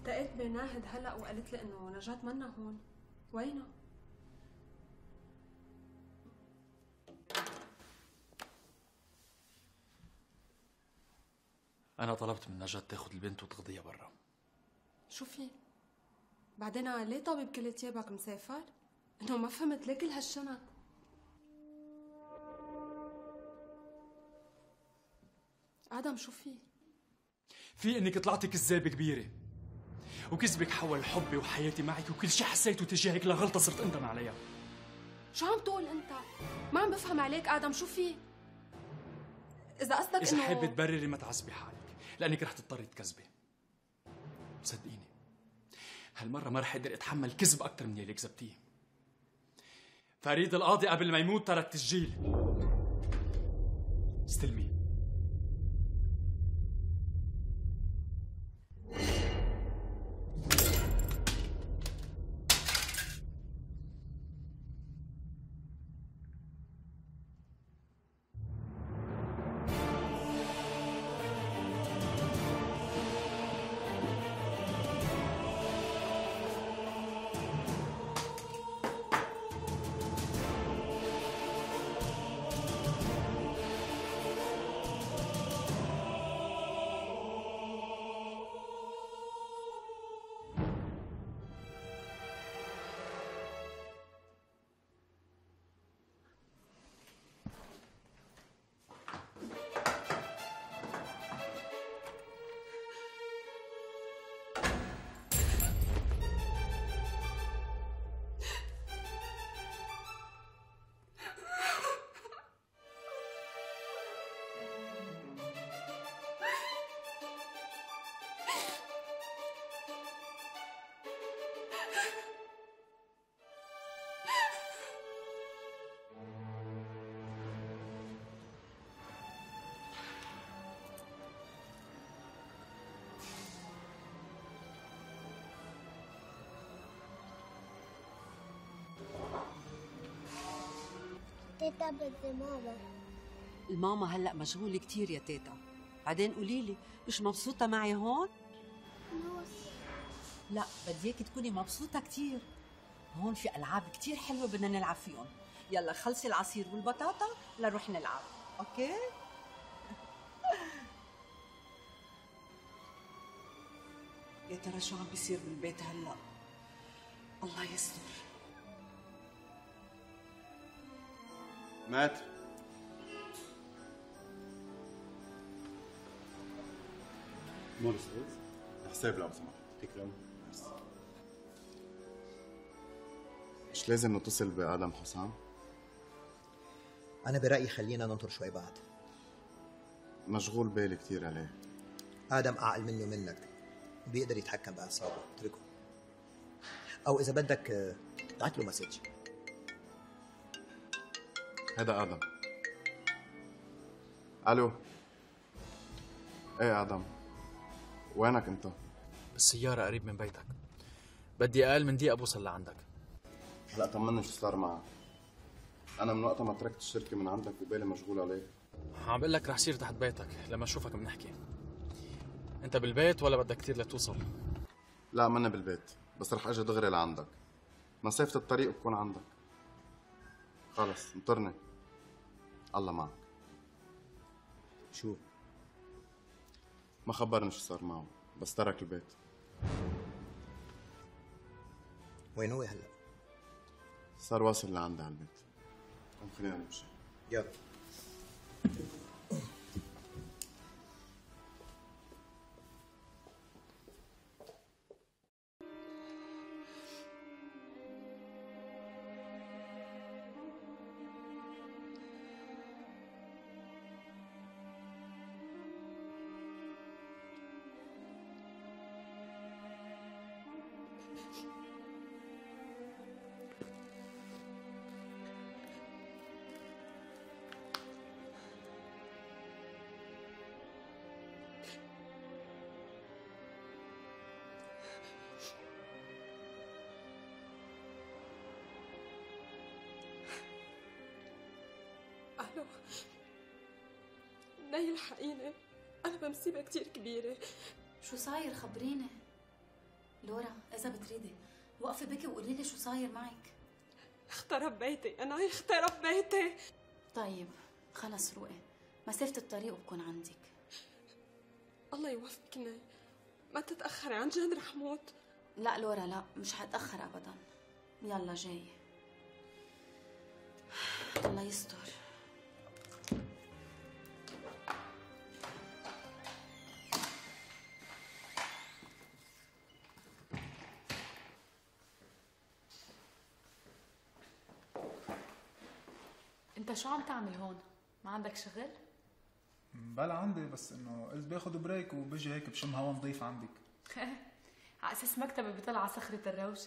التقيت بناهد هلا وقالت لي انه نجاة منا هون. وينها؟ أنا طلبت من نجاة تاخد البنت وتغضيها برا. شو في؟ بعدين ليه طابب كل ثيابك مسافر؟ انه ما فهمت ليه كل هالشنط؟ آدم شو في؟ في إنك طلعتي كذابة كبيرة، وكذبك حول حبي وحياتي معك، وكل شي حسيته تجاهك لغلطة صرت أندم عليها. شو عم تقول انت؟ ما عم بفهم عليك آدم، شو في؟ إذا قصدك إذا إنه حابة تبرري ما تعذبي حالك، لأنك رح تضطري تكذبي. وصدقيني هالمرة ما رح أقدر أتحمل كذب أكثر من يلي كذبتيه. فريد القاضي قبل ما يموت ترك تسجيل. استلميه. تيتا بدي ماما. الماما هلأ مشغولة كتير يا تيتا. بعدين قوليلي مش مبسوطة معي هون؟ لا بدي اياكي تكوني مبسوطة كتير. هون في ألعاب كتير حلوة بدنا نلعب فيهم. يلا خلصي العصير والبطاطا لنروح نلعب، أوكي؟ يا ترى شو عم بيصير بالبيت هلأ؟ الله يستر. مات. نور استاذ الحساب لو سمحت. تكرم. مش لازم نتصل بآدم حسام؟ أنا برأيي خلينا ننطر شوي بعد. مشغول بالي كتير عليه. آدم أعقل منه منك، بيقدر يتحكم بأعصابه، اتركه. أو إذا بدك ابعت له مسج. هذا آدم. ألو. إيه آدم، وينك أنت؟ بالسيارة قريب من بيتك، بدي أقل من دقيقة بوصل لعندك. هلا طمني شو صار معك. أنا من وقت ما تركت الشركة من عندك وبالي مشغول عليك. عم بقول لك رح صير تحت بيتك، لما أشوفك بنحكي. أنت بالبيت ولا بدك كتير لتوصل؟ لا ماني بالبيت، بس رح أجي دغري لعندك. مسافة الطريق بكون عندك. خلص انطرني. الله معك. شو؟ ما خبرني شو صار معه، بس ترك البيت. وين هو هلا؟ صار واصل لعندي على البيت. قوم خلينا نمشي. يلا. ألو نايل، الحقيني أنا بمصيبة كتير كبيرة. شو صاير؟ خبريني. لورا اذا بتريدي وقفي بكي وقولي لي شو صاير معك. اخترب بيتي، انا اخترب بيتي. طيب خلص روقي، مسافة الطريق وبكون عندك. الله يوفقك ناي، ما تتأخري، عن جد رح موت. لا لورا لا، مش حتأخر ابدا. يلا جاي. الله يستر. انت شو عم تعمل هون؟ ما عندك شغل؟ بلا عندي، بس انه قلت باخذ بريك وبجي هيك بشم هوا نظيف عندك. على اساس مكتبي بيطلع على صخرة الروشة.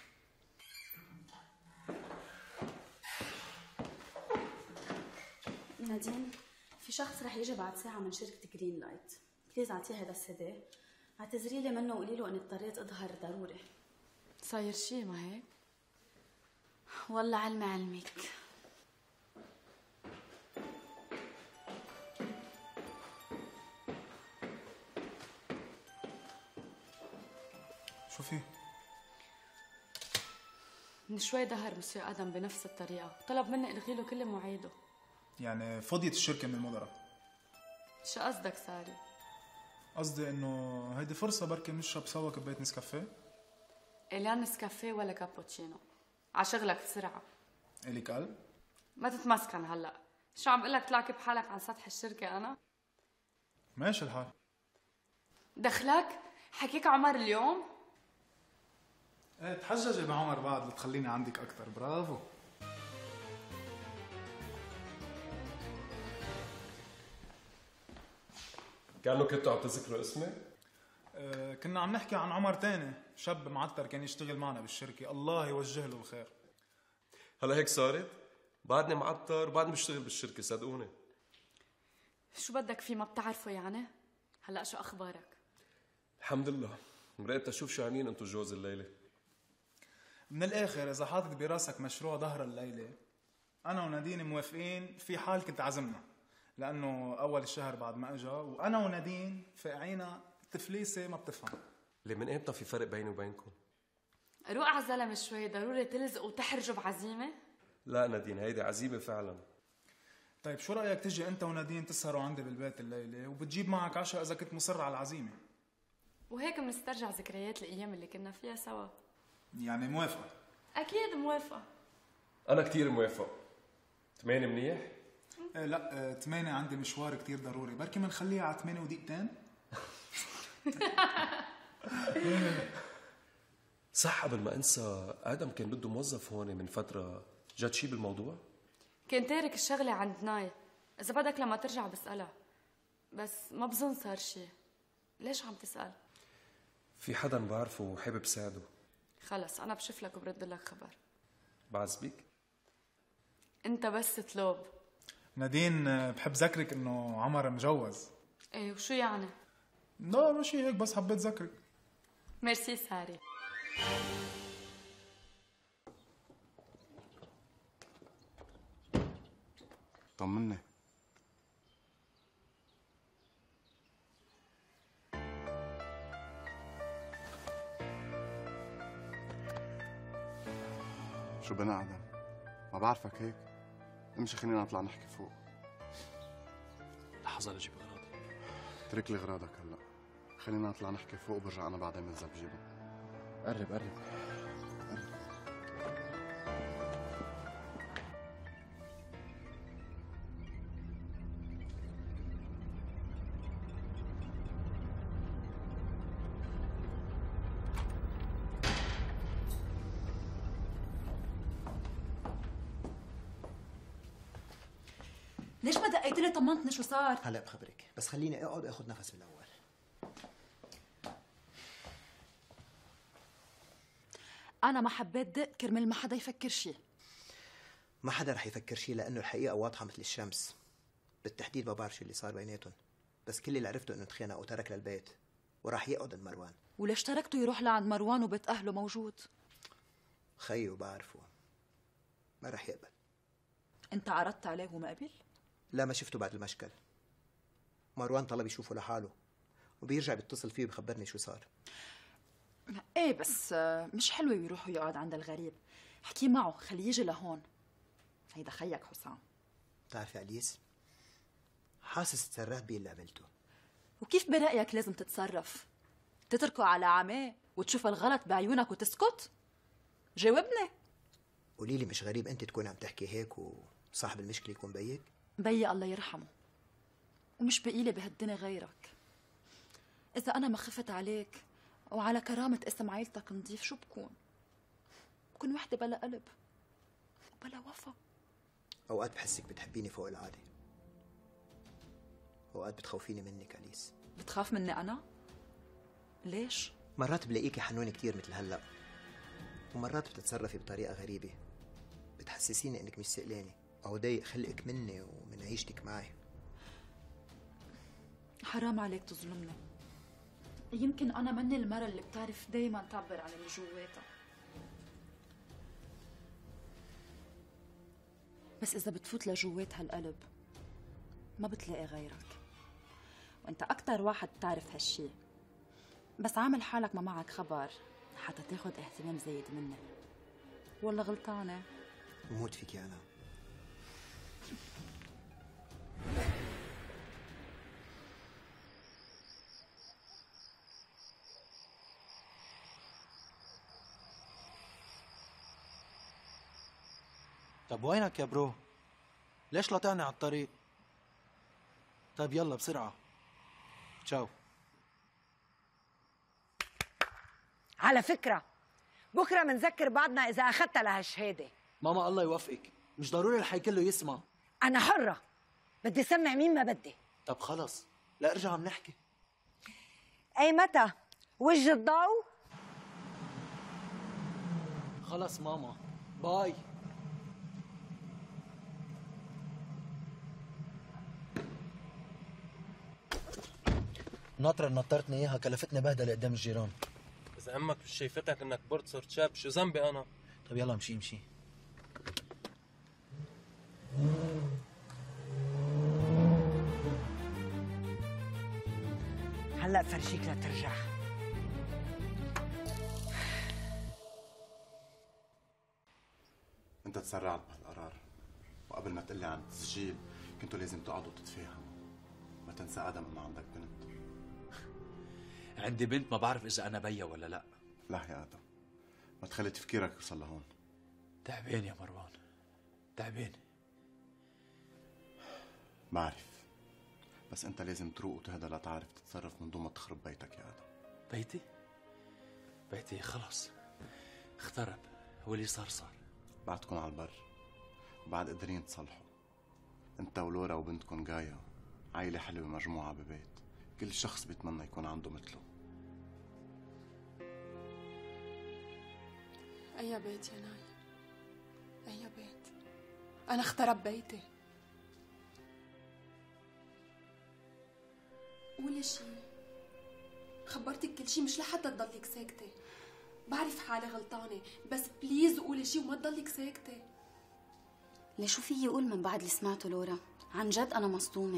نادين، في شخص رح يجي بعد ساعة من شركة جرين لايت، بليز اعطيه هذا السي دي، اعتذري لي منه وقولي له اني اضطريت اظهر ضروري. صاير شي ما هيك؟ والله علمي علمك. شو في؟ من شوي دهر مسيو ادم بنفس الطريقة، طلب مني الغي له كل مواعيده. يعني فضيت الشركة من المدراء. شو قصدك ساري؟ قصدي انه هيدي فرصة بركي نشرب سوا كوباية نسكافيه. لا نسكافيه ولا كابوتشينو، على شغلك بسرعة. إلك قلب؟ ما تتمسكن هلا، شو عم بقول لك تلاقي بحالك عن سطح الشركة أنا؟ ماشي الحال. دخلك؟ حكيك عمر اليوم؟ ايه تحججي بعمر بعد لتخليني عندك أكتر، برافو. كأنه كنتوا عم تذكروا اسمي؟ كنا عم نحكي عن عمر تاني، شاب معتر كان يشتغل معنا بالشركة، الله يوجه له الخير. هلا هيك صارت؟ بعدني معتر وبعدني بشتغل بالشركة، صدقوني. شو بدك فيه ما بتعرفه يعني؟ هلا شو أخبارك؟ الحمد لله، مرقت أشوف شو عاملين أنتوا جوز الليلة. من الآخر إذا حاطط براسك مشروع ظهر الليلة، أنا ونادين موافقين، في حال كنت عزمنا، لأنه أول الشهر بعد ما أجا، وأنا ونادين فاقعينا تفليسة ما بتفهم. اللي من إمتى في فرق بيني وبينكم؟ روق على الزلمة شوي، ضروري تلزق وتحرجوا بعزيمة؟ لا نادين، هيدي عزيمة فعلا. طيب شو رأيك تجي أنت ونادين تسهروا عندي بالبيت الليلة، وبتجيب معك عشاء إذا كنت مصر على العزيمة؟ وهيك بنسترجع ذكريات الأيام اللي كنا فيها سوا. يعني موافقة؟ أكيد موافقة. أنا كتير موافق. 8 منيح؟ لا 8 عندي مشوار كتير ضروري، بركي منخليها على 8 ودقيقتين. صح، قبل ما انسى، ادم كان بده موظف هون من فتره، جد شي بالموضوع؟ كان تارك الشغله عند ناي، اذا بدك لما ترجع بسألها، بس ما بظن صار شي. ليش عم تسأل؟ في حدا بعرفه وحابب ساعده. خلص انا بشوف لك وبرد لك خبر. بعزبك؟ انت بس تلوب. نادين بحب ذكرك انه عمر مجوز. ايه وشو يعني؟ لا ماشي هيك، بس حبيت ذكرك. ميرسي ساري. طمني. شو بنا ادم؟ ما بعرفك هيك. امشي خلينا نطلع نحكي فوق. لحظة لجيب أغراضي. اترك لي اغراضك هلا، خلينا نطلع نحكي فوق وبرجع انا بعدين بنزل بجيبه. قرب قرب. ليش ما دقيت لي طمنتني شو صار؟ هلا بخبرك، بس خليني اقعد اخذ نفس بالاول. انا ما حبيت دق كرمال ما حدا يفكر شيء. ما حدا رح يفكر شيء لانه الحقيقه واضحه مثل الشمس. بالتحديد ما بعرف شو اللي صار بيناتهم، بس كل اللي عرفته انه تخانق وترك للبيت وراح يقعد عند مروان. وليش تركته يروح لعند مروان وبيت اهله موجود؟ خيو بعرفه ما رح يقبل. انت عرضت عليه وما قبل؟ لا ما شفته بعد المشكل. مروان طلب يشوفه لحاله وبيرجع بيتصل فيه وبخبرني شو صار. ايه بس مش حلوة يروحوا يقعد عند الغريب. احكي معه خليه يجي لهون. هيدا خيك حسام. بتعرفي أليس، حاسس تصرفت بيه اللي قبلته. وكيف برأيك لازم تتصرف؟ تتركه على عماه وتشوف الغلط بعيونك وتسكت؟ جاوبني. قولي لي، مش غريب انت تكون عم تحكي هيك وصاحب المشكله يكون بيك؟ بيي الله يرحمه، ومش بقيلي بهالدنيا غيرك. اذا انا ما خفت عليك وعلى كرامه اسم عيلتك نضيف، شو بكون وحده بلا قلب وبلا وفا. اوقات بحسك بتحبيني فوق العاده، اوقات بتخوفيني منك أليس. بتخاف مني انا؟ ليش؟ مرات بلاقيكي حنونة كتير مثل هلا، ومرات بتتصرفي بطريقة غريبة بتحسسيني انك مش سئلانة او ضايق خلقك مني ومن عيشتك معي. حرام عليك تظلمني. يمكن انا مني المرة اللي بتعرف دايما تعبر عن اللي جواتها، بس اذا بتفوت لجوات هالقلب ما بتلاقي غيرك، وانت اكتر واحد بتعرف هالشي. بس عامل حالك ما معك خبر حتى تاخد اهتمام زايد مني. والله غلطانة. بموت فيكي أنا. طب وينك يا برو؟ ليش لطعني على الطريق؟ طيب يلا بسرعة. تشاو. على فكرة بكرة منذكر بعضنا إذا أخذت لهالشهادة. ماما الله يوفقك، مش ضروري الحي كله يسمع. أنا حرة، بدي سمع مين ما بدي. طب خلص، لا ارجع عم نحكي. أي متى؟ وجه الضوء؟ خلص ماما، باي. الناطرة اللي نطرتني اياها كلفتني بهدلة قدام الجيران. إذا أمك مش شايفتك إنك كبرت صرت شاب، شو ذنبي أنا؟ طب يلا امشي. هلأ فرجيك لترجع. انت تسرعت بهالقرار، وقبل ما تقلي عن التسجيل كنتوا لازم تقعدوا تتفاهموا. ما تنسى ادم انه عندك بنت. عندي بنت ما بعرف اذا انا بيا ولا لا. لا يا ادم، ما تخلي تفكيرك يوصل لهون. تعبان يا مروان، تعبان. بعرف، بس انت لازم تروق وتهدى لتعرف تتصرف من دون ما تخرب بيتك يا ادم. بيتي خلص اخترب، واللي صار. بعدكم على البر وبعد قادرين تصلحوا. انت ولورا وبنتكم جاية، عائلة حلوة مجموعة ببيت كل شخص بيتمنى يكون عنده مثله. أي بيت يا ناي؟ أي بيت؟ أنا اخترب بيتي. قولي شي، خبرتك كل شي مش لحتى تضلك ساكتة. بعرف حالي غلطانة، بس بليز قولي شي وما تضلك ساكتة. ليش شو فيي اقول من بعد اللي سمعته لورا؟ عن جد انا مصدومة.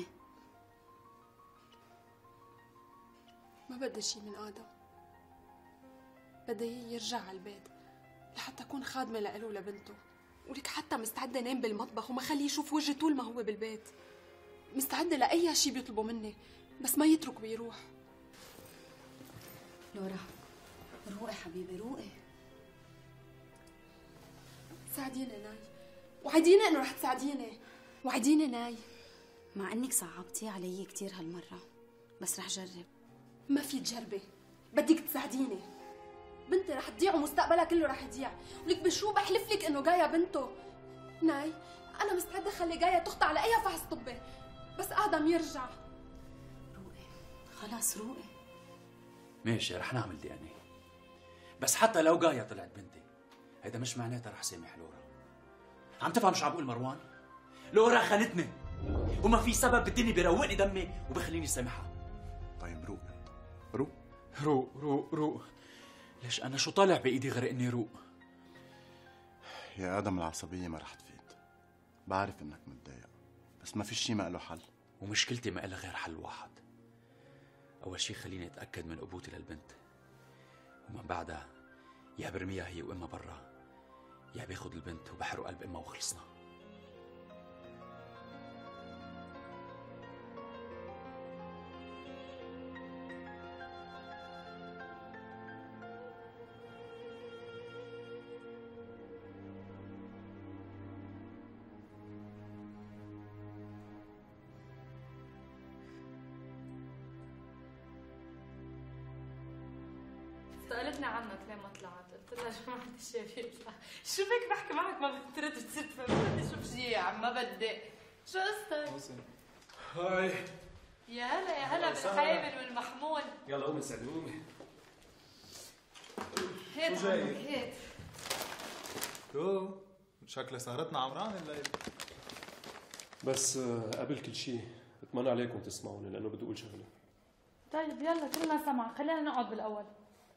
ما بدي شي من آدم، بدي يرجع على البيت لحتى أكون خادمة لإله ولبنته. ولك حتى مستعدة نام بالمطبخ وما خليه يشوف وجهي طول ما هو بالبيت. مستعدة لأي شي بيطلبوا مني، بس ما يترك ويروح. لورا روقي حبيبي، روقي. ساعديني ناي، وعديني انه رح تساعديني. وعديني ناي. مع انك صعبتي علي كتير هالمرة، بس رح جرب. ما في تجربي، بدك تساعديني. بنتي رح تضيع ومستقبلها كله رح يضيع. ولك بشو بحلف لك انه جاية بنته. ناي انا مستعدة اخلي جاية تخضع على اي فحص طبي، بس ادم يرجع. روقي خلاص روقي. ماشي رح نعمل DNA، بس حتى لو جاية طلعت بنتي هيدا مش معناتها رح سامح لورا. عم تفهم شو عم بقول مروان؟ لورا خانتني وما في سبب بالدنيا بيروقني دمي وبخليني سامحها. طيب روق روق. ليش انا شو طالع بايدي غير اني روق؟ يا ادم العصبية ما رح تفيد. بعرف انك متضايق، بس ما في شي ما له حل. ومشكلتي ما لها غير حل واحد. اول شي خليني اتاكد من ابوتي للبنت، ومن بعدها يا برميها هي وامها برا، يا بياخد البنت وبحرق قلب امها وخلصنا. سألتني عنك ليه ما طلعت، قلت لها شو ما حدا شايف يطلع، شو فيك بحكي معك ما بترد بتصير تفهم، ما بدي اشوف شي يا عم ما بدي، شو قصتك؟ هاي يا هلا يا هلا بالحامل والمحمول. يلا قومي سعدي قومي. هيك شو جاي؟ عمك هيك. تو شكلها سهرتنا عمران الليل. بس قبل كل شيء بتمنى عليكم تسمعوني لانه بدي اقول شغله. طيب يلا كلنا سمع، خلينا نقعد بالاول.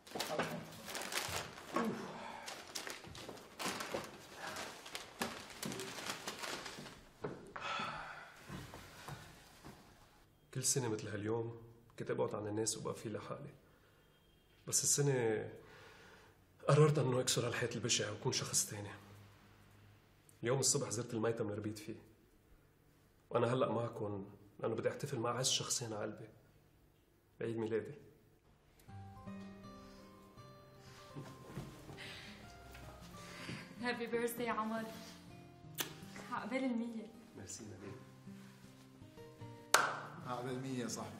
كل سنة مثل هاليوم كنت أبعد عن الناس وبقى في لحالي، بس السنة قررت أنه أكسر هالحيط البشع وأكون شخص تاني. اليوم الصبح زرت الميتم اللي ربيت فيه، وأنا هلأ معكم لأنه بدي أحتفل مع أعز شخصين على قلبي بعيد ميلادي. هابي بيرثدي يا عمر، عقبال 100. ميرسي نبيل. عقبال 100 يا صاحبي،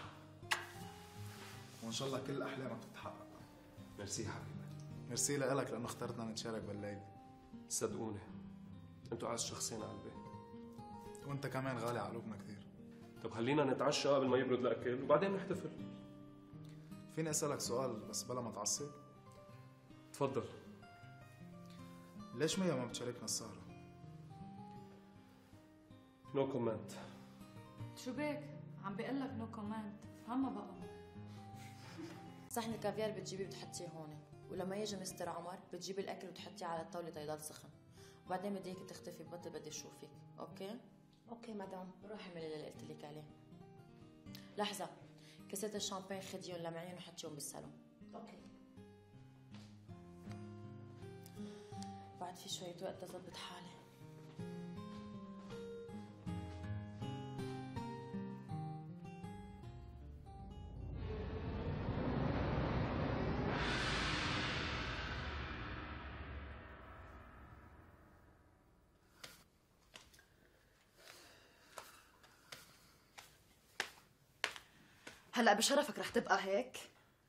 وان شاء الله كل احلامك تتحقق. ميرسي حبيبي. ميرسي لك لانه اخترتنا نتشارك بالليل. صدقوني انتوا اعز شخصين على قلبي، وانت كمان غالي على قلوبنا كثير. طب خلينا نتعشى قبل ما يبرد الاكل وبعدين نحتفل. فيني اسالك سؤال بس بلا ما تعصب؟ تفضل. ليش ميا ما بتشاركنا السهره؟ نو كومنت. شو بك؟ عم بقول لك نو كومنت، فهمها بقى. صحن الكافيار بتجيبيه بتحطيه هون، ولما يجي مستر عمر بتجيبي الاكل وتحطيه على الطاوله تيضل سخن، وبعدين بدي اياكي تختفي ببطل بدي اشوفك، اوكي؟ اوكي مدام. روحي اعملي اللي قلت لك عليه. لحظه، كاسات الشامبين خديهم لمعين وحطيهم بالصالون. اوكي. بعد في شويه وقت اظبط حالي. هلا بشرفك رح تبقى هيك؟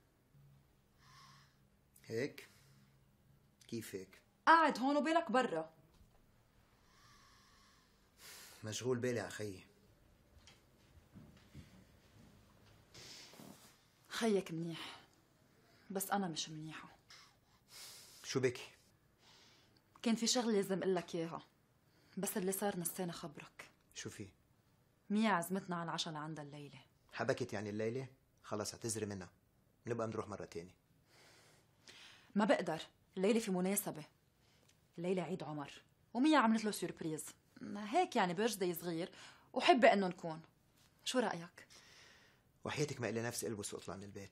هيك؟ كيف هيك؟ قاعد هون وبالك برا. مشغول بالي على خيي. خيك منيح، بس أنا مش منيحة. شو بكي؟ كان في شغلة لازم أقول لك إياها، بس اللي صار نسينا خبرك. شو في؟ ميا عزمتنا على العشاء لعندها الليلة. حبكت يعني الليلة؟ خلص اعتذري منها، بنبقى نروح مرة تانية. ما بقدر، الليلة في مناسبة، الليلة عيد عمر وميا عملت له سيربريز هيك يعني بيرثدي صغير، وحبة إنه نكون. شو رأيك؟ وحياتك ما إلي نفس ألبس وأطلع من البيت.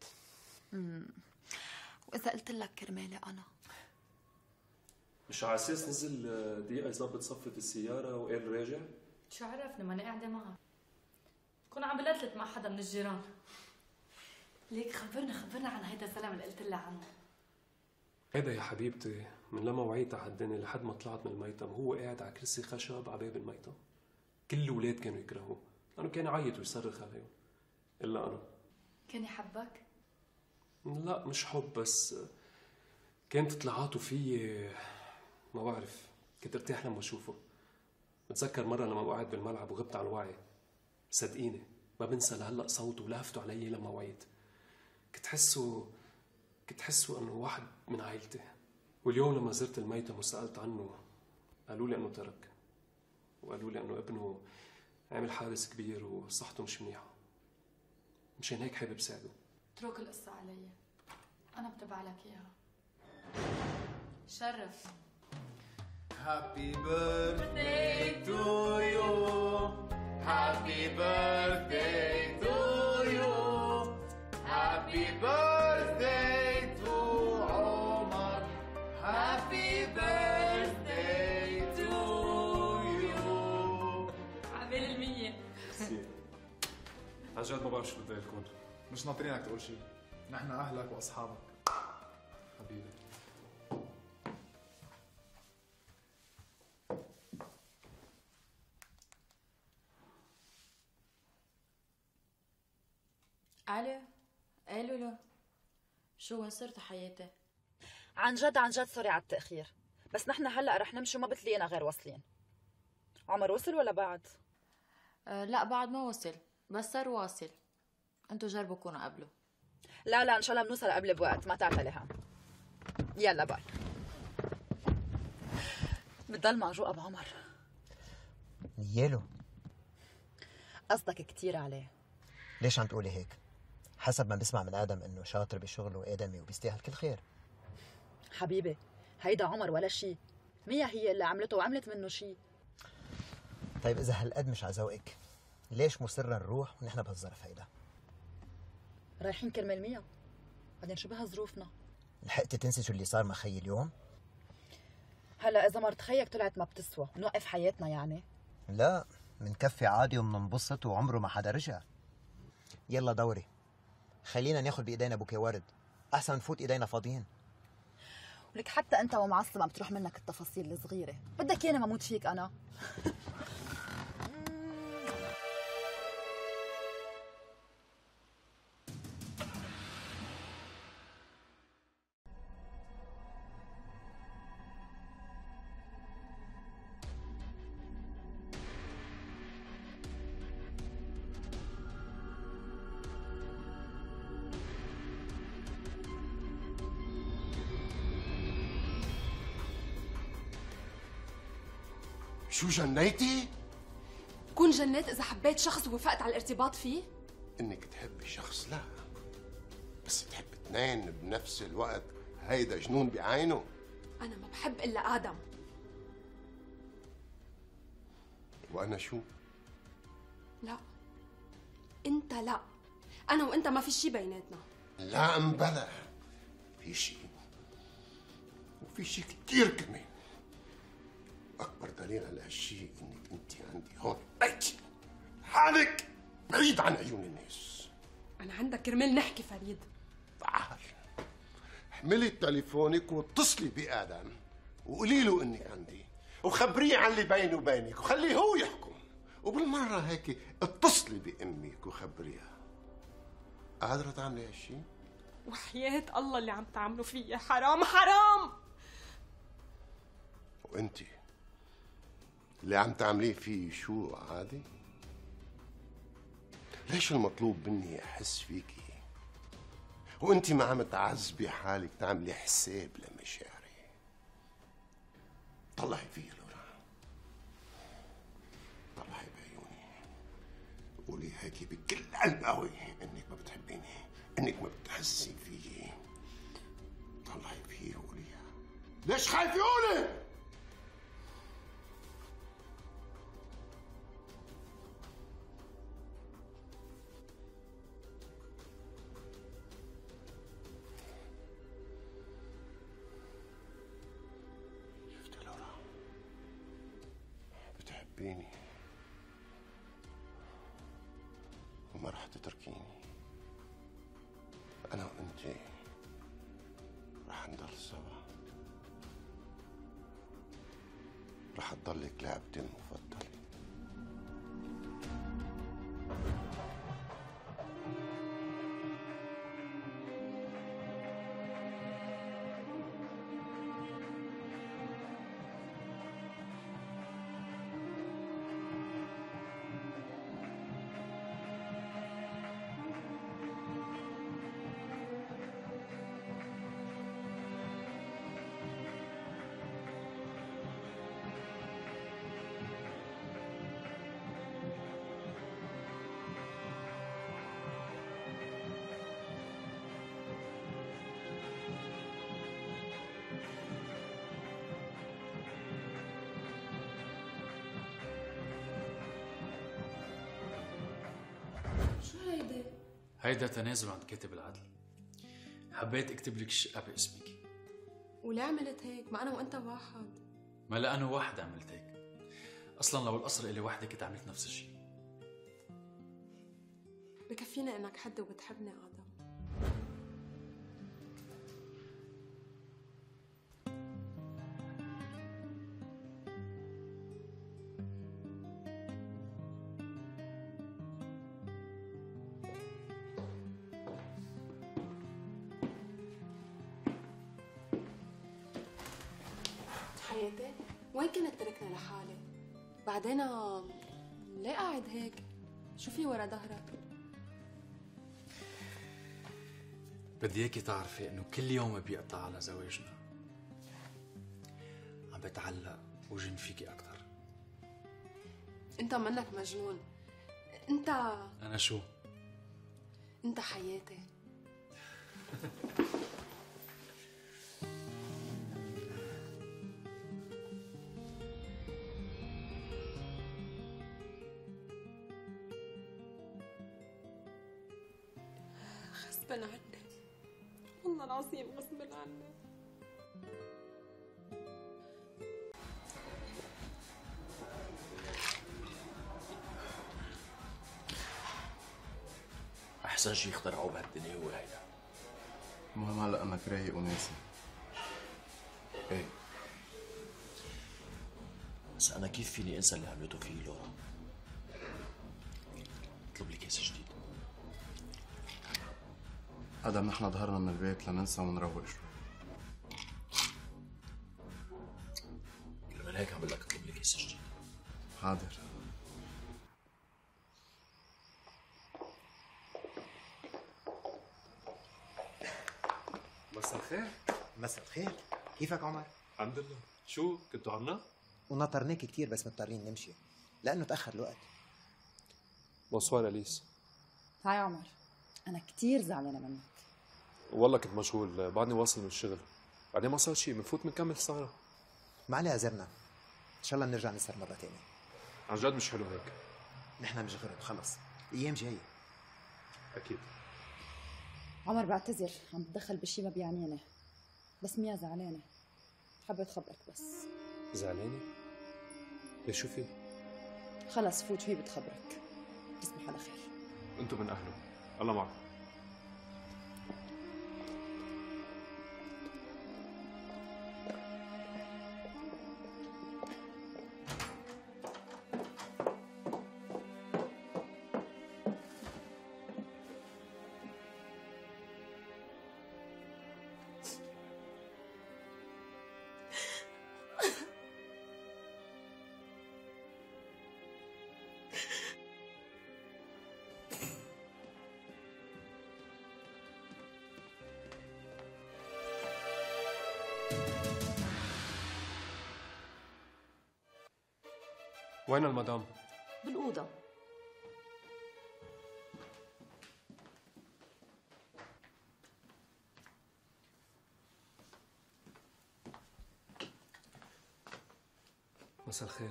وإذا قلت لك كرمالي أنا مش على اساس نزل دقيقة يظبط صفة السيارة وقال راجع؟ شو عرفني ما انا قاعده معها، كون عم بلتلت مع حدا من الجيران. ليك خبرنا عن هيدا الزلمه اللي قلت لها عنه. هيدا يا حبيبتي من لما وعيت على الدنيا لحد ما طلعت من الميتم هو قاعد على كرسي خشب على باب الميتم. كل الاولاد كانوا يكرهوه لانه كان يعيط ويصرخ عليهم، الا انا. كان يحبك؟ لا مش حب، بس كانت طلعاته فيي ما بعرف، كنت ارتاح لما اشوفه. بتذكر مرة لما وقعت بالملعب وغبت عن الوعي، صدقيني ما بنسى لهلا صوته ولهفته علي لما وعيت. كنت حسه انه واحد من عائلتي. واليوم لما زرت الميتم وسألت عنه قالوا لي انه ترك، وقالوا لي انه ابنه عمل حادث كبير وصحته مش منيحة. مشان هيك حابب ساعده. اترك القصة علي، انا بتبع لك اياها. شرف. Happy birthday to you. Happy birthday to you. Happy birthday to جد ما بعرف شو بدي لكم. مش ناطرينك تقول شيء، نحن اهلك واصحابك. حبيبي. الو. الو. شو وين صرت حياتي؟ عن جد سوري على التأخير، بس نحن هلا رح نمشي وما بتلاقينا غير واصلين. عمر وصل ولا بعد؟ لا بعد ما وصل، بس صار واصل. انتو جربوا كونوا قبله. لا ان شاء الله بنوصل قبل بوقت، ما تعتلي هم. يلا باي. بتضل معجوقة بعمر. نياله. قصدك كتير عليه. ليش عم تقولي هيك؟ حسب ما بسمع من آدم إنه شاطر بشغله وآدمي وبيستاهل كل خير. حبيبي هيدا عمر ولا شي، ميا هي اللي عملته وعملت منه شي. طيب إذا هالقد مش عذوقك، ليش مصرة نروح ونحن بهالظرف هيدا؟ رايحين كرمال ميا، بعدين شو بهالظروفنا؟ لحقتي تنسي شو اللي صار مع خيي اليوم؟ هلا إذا مرت خيك طلعت ما بتسوى، نوقف حياتنا يعني؟ لا، منكفي عادي ومننبسط وعمره ما حدا رجع. يلا دوري، خلينا ناخد بإيدينا بوكي ورد، أحسن نفوت إيدينا فاضيين. ولك حتى أنت ومعصب عم بتروح منك التفاصيل الصغيرة، بدك ياني ما موت فيك أنا؟ شو جنيتي؟ كون جنيت إذا حبيت شخص ووافقت على الارتباط فيه؟ إنك تحبي شخص لا، بس تحب اثنين بنفس الوقت، هيدا جنون بعينه. أنا ما بحب إلا آدم. وأنا شو؟ لا أنت لا، أنا وأنت ما في شي بيناتنا. لا مبلا في شي، وفي شي كتير كمان. أكبر دليل على هالشي إنك أنت عندي هون بيتي، حالك بعيد عن عيون الناس. أنا عندك كرمال نحكي فريد. تعال احملي تليفونك واتصلي بآدم وقولي له إنك عندي، وخبريه عن اللي بيني وبينك وخليه هو يحكم. وبالمرة هيك اتصلي بأمك وخبريها. قادرة تعملي هالشي؟ وحياة الله اللي عم تعملوا فيا حرام حرام. وانتي اللي عم تعمليه فيه شو عادي؟ ليش المطلوب مني احس فيكي وانتي ما عم تعذبي حالك تعملي حساب لمشاعري؟ طلعي فيي لورا، طلعي بعيوني، قولي هيك بكل قلب قوي انك ما بتحبيني، انك ما بتحسي فيي. طلعي فيي وقوليها. ليش خايفة؟ قولي. بتحبيني وما رح تتركيني. أنا وأنتي رح نضل سوا، رح تضلك لعبتي المفضلة. شو هيدا؟ هيدا تنازل عند كاتب العدل. حبيت اكتب لك الشقة باسمك. وليه عملت هيك؟ ما أنا وأنت واحد. ما لأنه واحد عملت هيك. أصلا لو القصر إلي وحدة كنت عملت نفس الشيء. بكفيني انك حد وبتحبني ادم. حياتي وين كنت تركني لحالي؟ بعدين ليه قاعد هيك؟ شو في ورا ظهرك؟ بدي اياكي تعرفي انه كل يوم بيقطع على زواجنا عم بتعلق وجن فيكي اكثر. انت منك مجنون. انت انا شو؟ انت حياتي. غصبا عني، والله العظيم غصبا عني. احسن شيء اخترعوه بهالدنيا هو هيدا. المهم هلا انك رايق وناسي. ايه بس انا كيف فيني انسى اللي عملته فيه لورا؟ اطلب لي كيس جديد. ادم نحن ظهرنا من البيت لننسى ونروق شوي. كرمال هيك عم بقول لك اطلب لي كيس جديد. حاضر. مساء الخير. مساء الخير، كيفك عمر؟ الحمد لله. شو كنتوا عنا؟ ونطرناك كتير بس مضطرين نمشي لأنه تأخر الوقت. بونسوار أليس. هاي عمر، أنا كتير زعلانة منك. والله كنت مشغول، بعدني واصل من الشغل. بعدين ما صار شيء، بنفوت بنكمل سهرة. ما عليه عذرنا، إن شاء الله بنرجع نسهر مرة تانية. عن جد مش حلو هيك. نحن مش غرب خلص، الأيام جاية. أكيد. عمر بعتذر، عم بتدخل بشي ما بيعنيني، بس ميا زعلانة. حبيت خبرك بس. زعلانة؟ ليش شو في؟ خلص فوت، شو هي بتخبرك؟ تصبح على خير. انتم من أهله، الله معكم. وين المدام؟ بالأوضة. مساء الخير.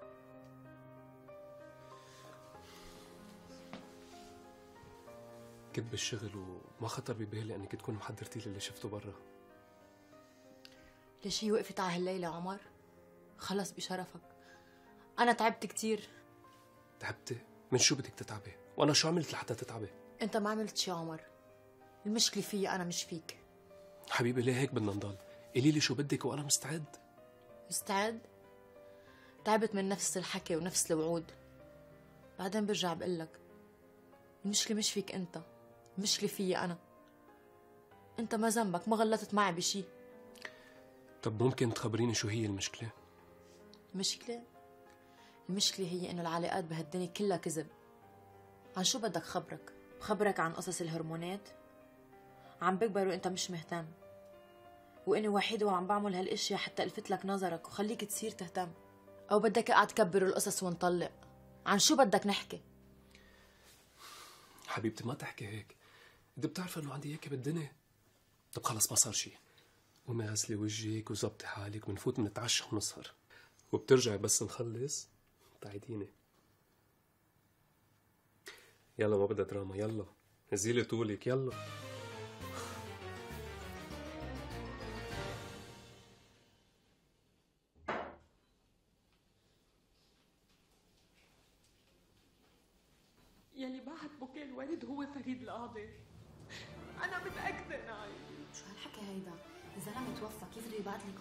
كنت بالشغل وما خطر ببالي انك تكون محضرتي لي اللي شفته برا. ليش هي وقفت على هالليلة عمر؟ خلص بشرفك، أنا تعبت كتير. تعبتي؟ من شو بدك تتعبي؟ وأنا شو عملت لحتى تتعبي؟ أنت ما عملت شي عمر، المشكلة فيي أنا مش فيك. حبيبي ليه هيك بدنا نضل؟ قولي لي شو بدك وأنا مستعد. مستعد؟ تعبت من نفس الحكي ونفس الوعود. بعدين برجع بقلك المشكلة مش فيك أنت، المشكلة فيي أنا. أنت ما ذنبك، ما غلطت معي بشي. طب ممكن تخبريني شو هي المشكلة؟ المشكلة هي إنه العلاقات بهالدنيا كلها كذب. عن شو بدك خبرك؟ بخبرك عن قصص الهرمونات؟ عم بكبر وأنت مش مهتم، وإني وحيدة وعم بعمل هالاشياء حتى ألفت لك نظرك وخليك تصير تهتم، أو بدك أقعد كبر القصص ونطلق؟ عن شو بدك نحكي؟ حبيبتي ما تحكي هيك، انت بتعرف انه عندي هيك بالدنيا. طب خلص ما صار شيء، قومي غسلي وجهك وظبطي حالك، بنفوت بنتعشى ونسهر، وبترجعي بس نخلص تعيديني. يلا ما بدها دراما، يلا نزيلي طولك يلا. يلي بعت بوكيه الورد هو فريد القاضي. أنا متأكدة نايل. شو هالحكي هيدا؟ الزلمه توفى، كيف بده يبعت لك